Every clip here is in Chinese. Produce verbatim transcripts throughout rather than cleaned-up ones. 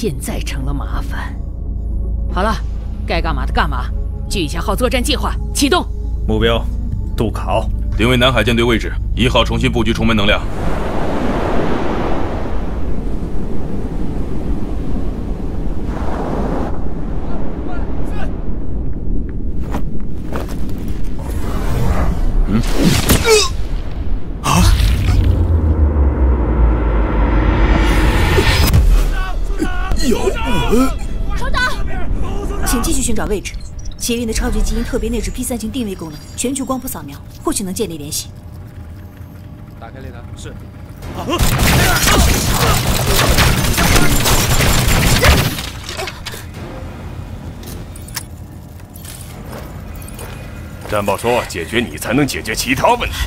现在成了麻烦。好了，该干嘛的干嘛。巨蟹号作战计划启动。 目标：渡考。 定位南海舰队位置。一号重新布局重门能量。 嗯，啊！ 有我！首长，请继续寻找位置。麒麟的超级基因特别内置 P 三型定位功能，全球光谱扫描，或许能建立联系。 打开雷达。是。啊！ 战报说，解决你才能解决其他问题。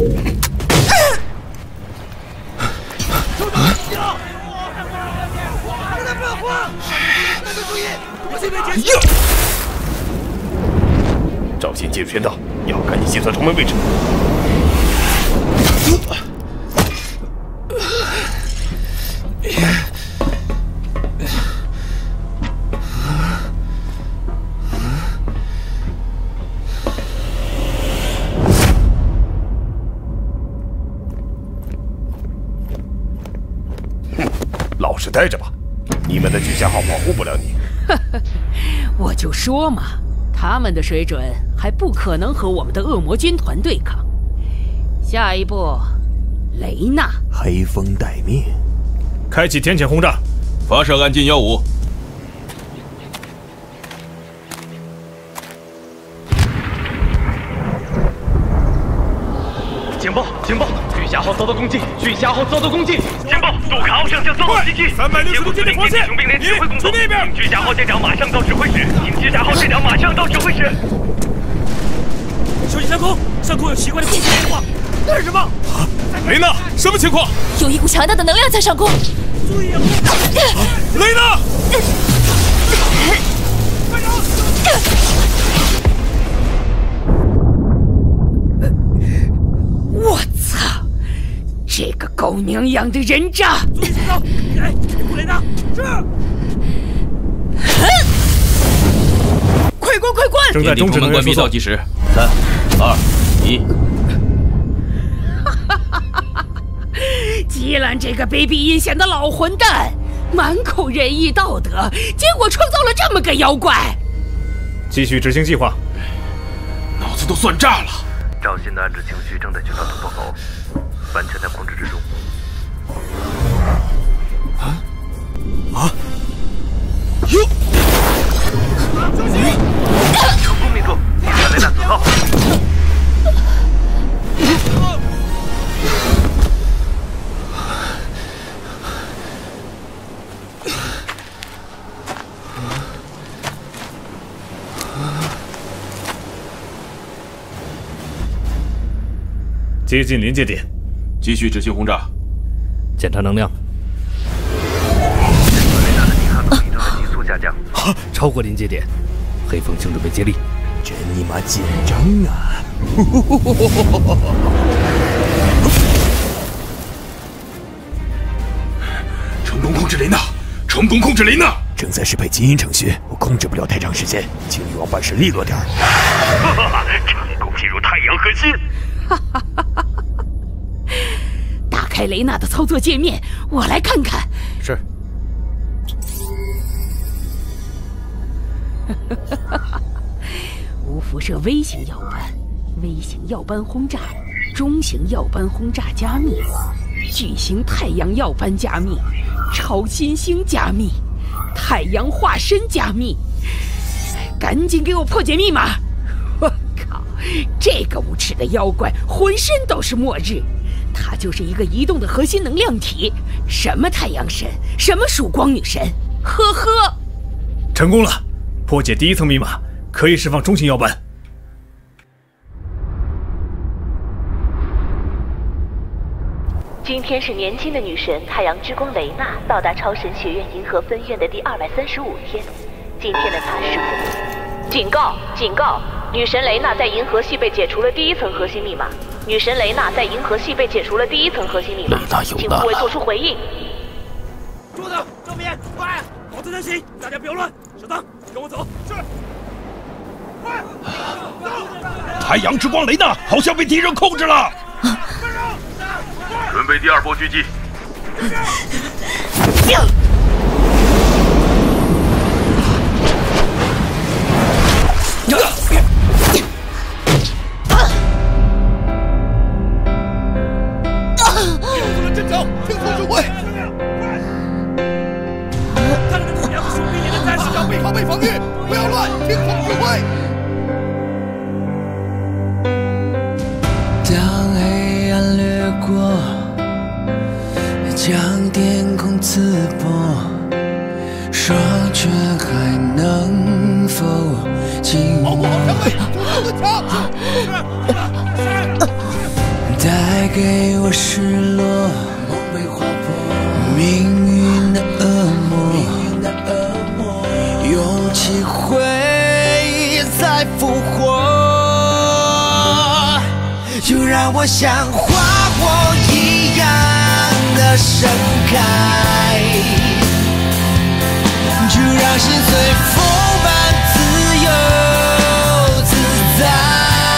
首长，你好！大家不要慌，大家注意，我这边结束。 赵信进入圈道，要赶紧计算重门位置。老实待着吧，你们的巨蟹号保护不了你。 我就说嘛，他们的水准还不可能和我们的恶魔军团对抗。下一步，雷娜， 黑风待命， 开启天堑轰炸， 发射暗劲幺五。 警报！警报！巨虾号遭到攻击！巨虾号遭到攻击！警报！渡考上将遭到袭击！ 三百六十度军力防线！ 雄兵连指挥工作。 去那边！ 巨虾号舰长马上到指挥室！请巨虾号舰长马上到指挥室！ 小心上空，上空有奇怪的空气变化。那是什么？ 啊！雷娜，什么情况？ 有一股强大的能量在上空。 注意啊！ 雷娜！ 快走！ 我操！这个狗娘养的人渣！ 注意出招！来，库雷娜，是。 快关快关！ 正在终止能源输送。 倒计时，三、二、一。 基兰这个卑鄙阴险的老混蛋，满口仁义道德，结果创造了这么个妖怪。 继续执行计划。 脑子都算炸了。 赵信的暗指情绪正在寻找突破口，完全在控制之中。 啊啊！哟！ 成功灭住，看雷娜损耗。 接近临界点， 继续执行轰炸， 检查能量。 雷达的抵抗能力正在急速下降， 啊，超过临界点，黑风请准备接力。 真尼玛紧张啊！ 成功控制雷娜，成功控制雷娜。 正在适配基因程序，我控制不了太长时间，请你往办事利落点儿。 成功进入太阳核心。 哈哈哈哈！打开雷娜的操作界面，我来看看。 是。 无辐射微型耀斑、微型耀斑轰炸、中型耀斑轰炸加密、巨型太阳耀斑加密、超新星加密、太阳化身加密。赶紧给我破解密码！ 这个无耻的妖怪浑身都是末日，他就是一个移动的核心能量体，什么太阳神，什么曙光女神，呵呵。 成功了，破解第一层密码，可以释放中型耀斑。 今天是年轻的女神太阳之光雷娜到达超神学院银河分院的第二百三十五天，今天的她是否？警告！警告！ 女神雷娜在银河系被解除了第一层核心密码。女神雷娜在银河系被解除了第一层核心密码，请护卫做出回应。 桌子，这边，快！ 子人行，大家不要乱。小当，跟我走。是。快！ 太阳之光雷娜好像被敌人控制了。 准备第二波狙击。 阵脚，听从指挥。看着那两个手臂里的战士要背靠背防御，不要乱，听从指挥。 当黑暗掠过，将天空刺破，双拳还能否紧握？带给我失落，梦被划破，命运的恶魔，勇气会再复活，就让我像花火一样的盛开，就让心随风般自由自在。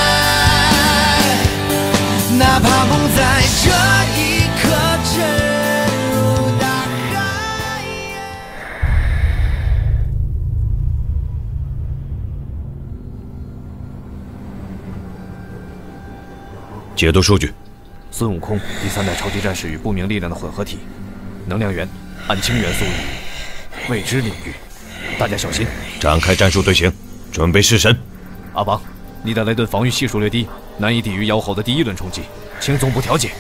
哪怕梦在这一刻沉入大海。 解读数据： 孙悟空第三代超级战士与不明力量的混合体，能量源暗氢元素域，未知领域，大家小心。 展开战术队形，准备弑神。 阿王，你的雷顿防御系数略低，难以抵御妖猴的第一轮冲击，请总部调解。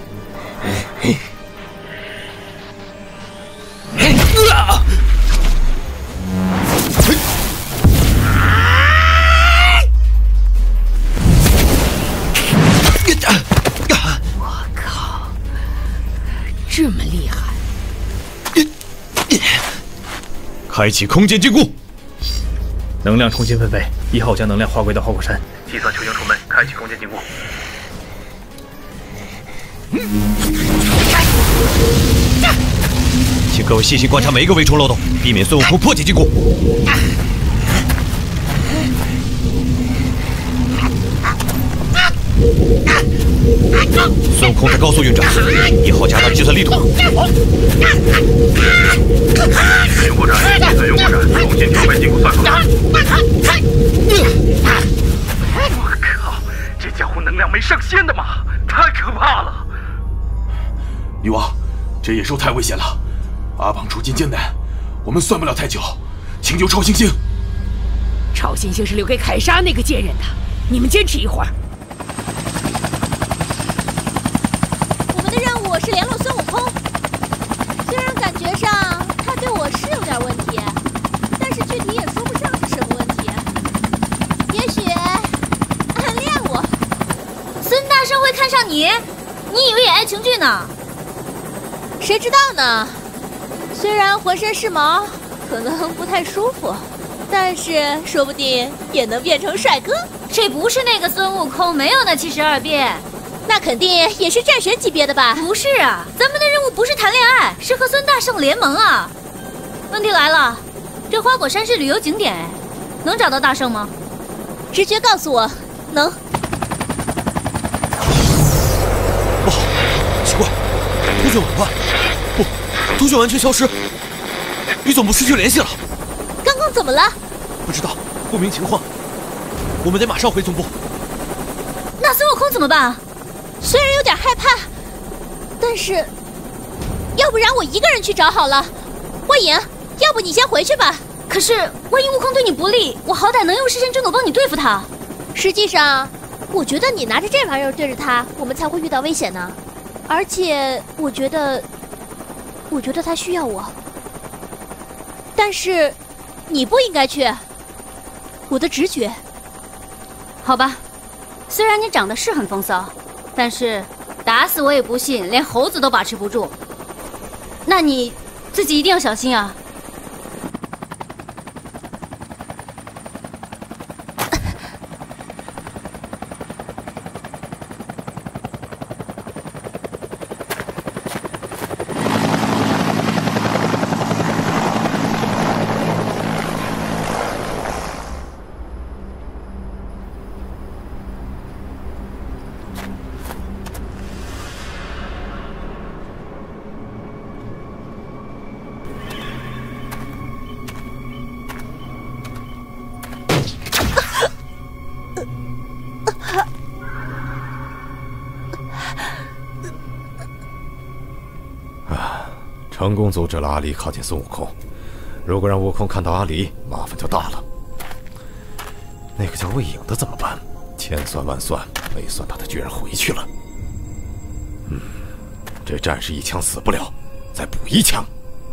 我靠，这么厉害！ 开启空间禁锢，能量重新分配。一号将能量划归到花果山。 计算球形出门，开启空间禁锢。 请各位细心观察每一个微冲漏洞，避免孙悟空破解禁锢。孙悟空在高速运转，一号加大计算力度。 使用过斩，计算用过斩，重新调配禁锢算法。我靠，这家伙能量没上限的嘛，太可怕了！ 女王，这野兽太危险了，阿榜处境艰难，我们算不了太久，请救超新星。 超新星是留给凯莎那个贱人的，你们坚持一会儿。 我们的任务是联络孙悟空，虽然感觉上他对我是有点问题，但是具体也说不上是什么问题。也许暗恋我。 孙大圣会看上你？你以为演爱情剧呢？ 谁知道呢？虽然浑身是毛，可能不太舒服，但是说不定也能变成帅哥。 这不是那个孙悟空，没有那七十二变。 那肯定也是战神级别的吧？ 不是啊，咱们的任务不是谈恋爱，是和孙大圣联盟啊。问题来了，这花果山是旅游景点，哎，能找到大圣吗？ 直觉告诉我，能。 不好，奇怪，通讯紊乱，不，通讯完全消失，与总部失去联系了。 刚刚怎么了？ 不知道，不明情况，我们得马上回总部。 那孙悟空怎么办？ 虽然有点害怕，但是，要不然我一个人去找好了。幻影，要不你先回去吧。 可是万一悟空对你不利，我好歹能用视线真斗帮你对付他。 实际上，我觉得你拿着这玩意儿对着他，我们才会遇到危险呢。而且，我觉得，我觉得他需要我。但是，你不应该去。我的直觉。 好吧，虽然你长得是很风骚，但是打死我也不信，连猴子都把持不住。那你自己一定要小心啊！ 成功阻止了阿离靠近孙悟空。如果让悟空看到阿离，麻烦就大了。那个叫魏影的怎么办？千算万算，没算到他居然回去了。嗯，这战士一枪死不了，再补一枪。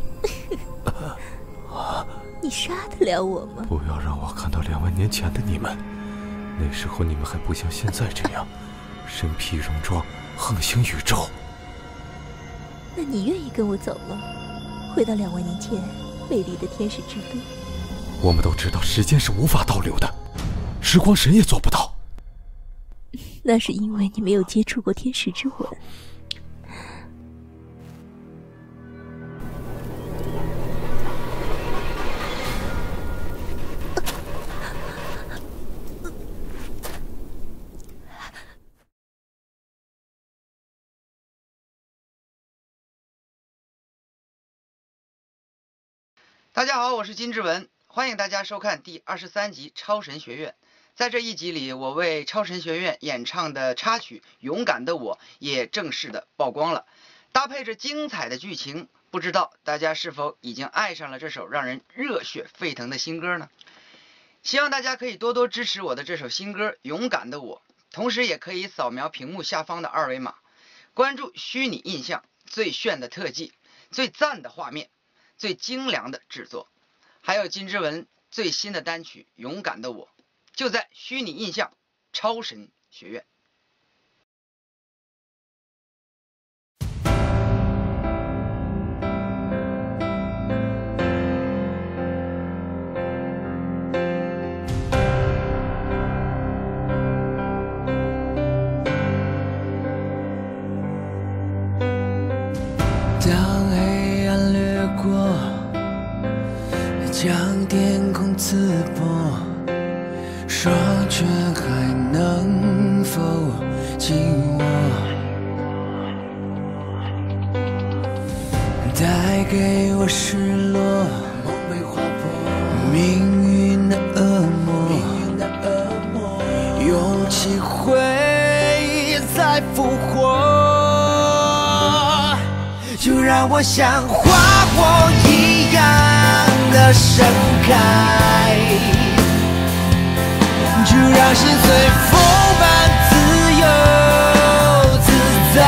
你杀得了我吗？ 不要让我看到两万年前的你们，那时候你们还不像现在这样，身披戎装，横行宇宙。 那你愿意跟我走吗？回到两万年前美丽的天使之都。 我们都知道时间是无法倒流的，时光神也做不到。 那是因为你没有接触过天使之吻。 大家好，我是金志文，欢迎大家收看第二十三集《超神学院》。在这一集里，我为超神学院演唱的插曲《勇敢的我》也正式的曝光了，搭配着精彩的剧情，不知道大家是否已经爱上了这首让人热血沸腾的新歌呢？希望大家可以多多支持我的这首新歌《勇敢的我》，同时也可以扫描屏幕下方的二维码，关注虚拟印象最炫的特技、最赞的画面、最精良的制作，还有金之文最新的单曲《勇敢的我》，就在虚拟印象超神学院。 当黑暗掠过，将天空刺破，双拳还能否紧握？带给我失落，梦被划破，命运的恶魔，勇气会再复活。就让我像花火一样的盛开，就让心随风般自由自在，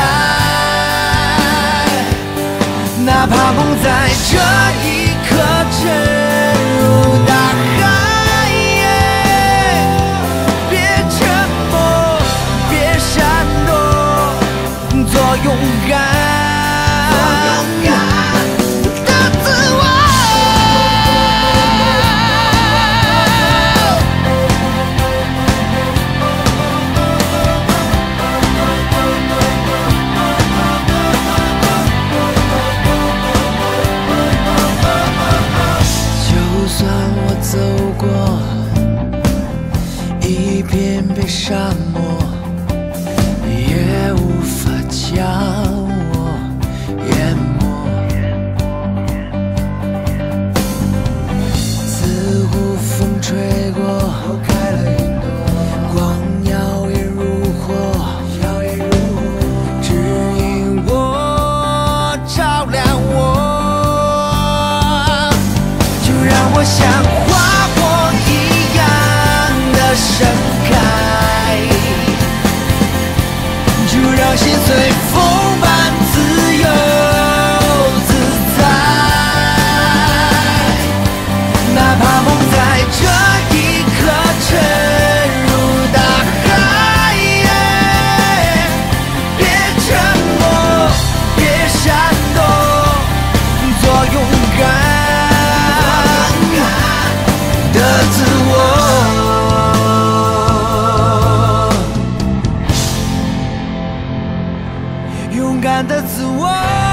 哪怕梦在这一刻沉入大海，别沉默，别闪躲，做勇敢。走过一片片沙漠，也无法将我淹没。似乎风吹过，开了云朵，光耀眼如火，指引我，照亮我。就让我像盛开，就让心随风般自由自在，哪怕梦在这一刻沉入大海，别沉默，别闪躲，做勇敢的自我。勇敢的自我。